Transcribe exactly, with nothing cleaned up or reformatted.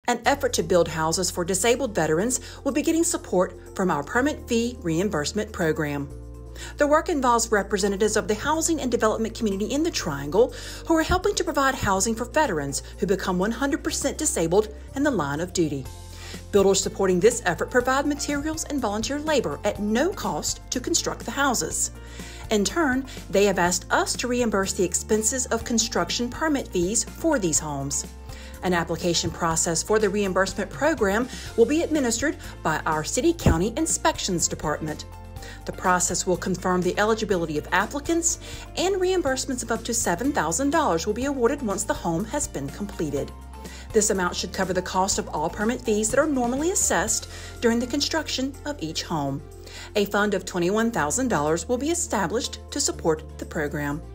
An effort to build houses for disabled veterans will be getting support from our Permit Fee Reimbursement Program. The work involves representatives of the housing and development community in the Triangle who are helping to provide housing for veterans who become one hundred percent disabled in the line of duty. Builders supporting this effort provide materials and volunteer labor at no cost to construct the houses. In turn, they have asked us to reimburse the expenses of construction permit fees for these homes. An application process for the reimbursement program will be administered by our City County Inspections Department. The process will confirm the eligibility of applicants, and reimbursements of up to seven thousand dollars will be awarded once the home has been completed. This amount should cover the cost of all permit fees that are normally assessed during the construction of each home. A fund of twenty-one thousand dollars will be established to support the program.